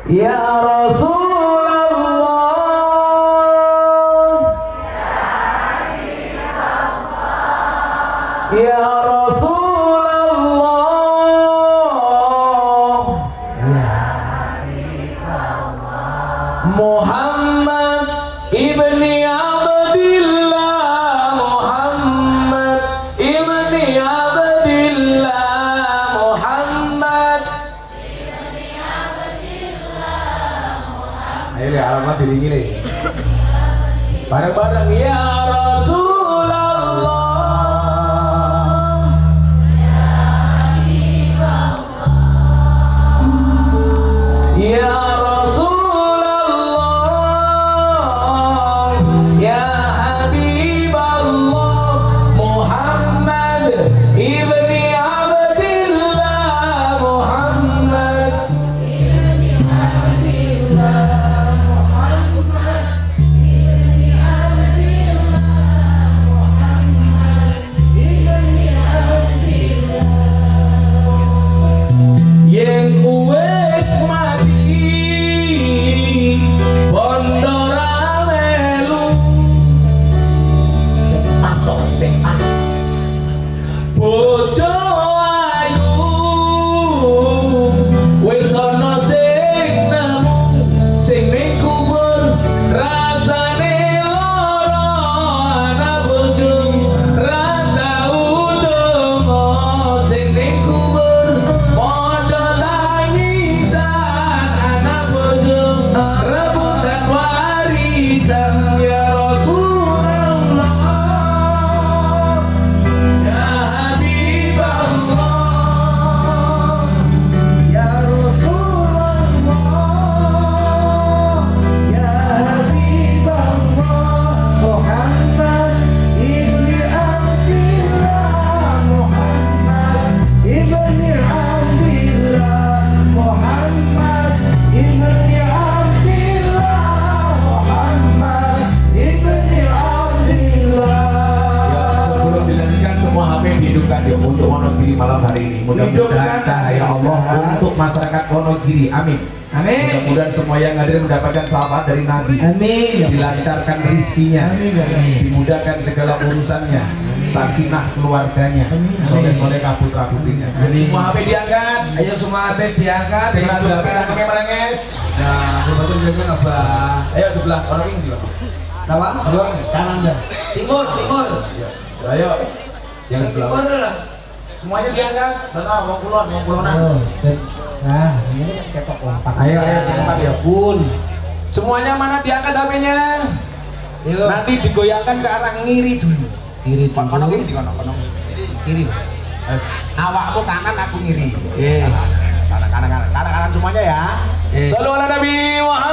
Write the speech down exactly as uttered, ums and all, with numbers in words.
Ya Rasulullah, Ya Rasulullah, Muhammad ibni Abdillah, Muhammad ibni Abdillah, Muhammad ibni Abdillah, Muhammad. Ayo ya, alamat diringi nih. Bareng-bareng ya Rasulullah, ya Rasulullah, ya Habiballah, Muhammad ibni Abdillah, Muhammad ibni Abdillah, Muhammad ibni Abdillah, Muhammad ibni Abdillah. Yang wes bondo ramelu sing masuk sing pas bojo ayu wis ana sing nemu sing ning kubur rasane lara ana bojo ra tau donga sing ning kubur padha tangisan ana bojo rebutan warisan. Ya Rasulullah, ya Habiballah, ya Rasulullah, ya Habiballah, Muhammad ibni Abdillah, Muhammad ibni Abdillah, Muhammad ibni Abdillah, Muhammad ibni Abdillah. Ya, sebelum dilanjutkan semua H P dihidupkan ya untuk Wonogiri malam hari ini. Mudah-mudahan cahaya Allah untuk masyarakat Wonogiri. Amin. Amin. Mudah-mudahan semua yang hadir mendapatkan syafaat dari Nabi. Amin. Dilancarkan rizkinya. Amin. Dimudahkan segala urusannya. Sakinah keluarganya. Soleh-soleh putra putrinya. Semua H P diangkat. Ayo semua H P diangkat. Segera H P pakai merenges. Nah, betul juga apa? Ayo sebelah orang ini juga. Kawan, kanan dah. Timur, timur. Ayo. Yang sebelah. Timur. Semuanya diangkat. Sana mau kulon, mau kulonan. Nah, ini kan ketok lompat. Ayo, ayo cepat ya, Bun. Semuanya mana diangkat H P-nya? Nanti digoyangkan ke arah ngiri dulu. Kiri dulu. Kono kiri di kono, kono. Kiri. Awakmu kanan, aku ngiri. Oke. Kanan, kanan, kanan, kanan, kanan semuanya ya. Sallu ala Nabi Muhammad.